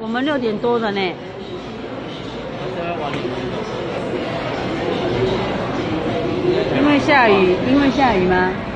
我们6点多的呢。因为下雨吗？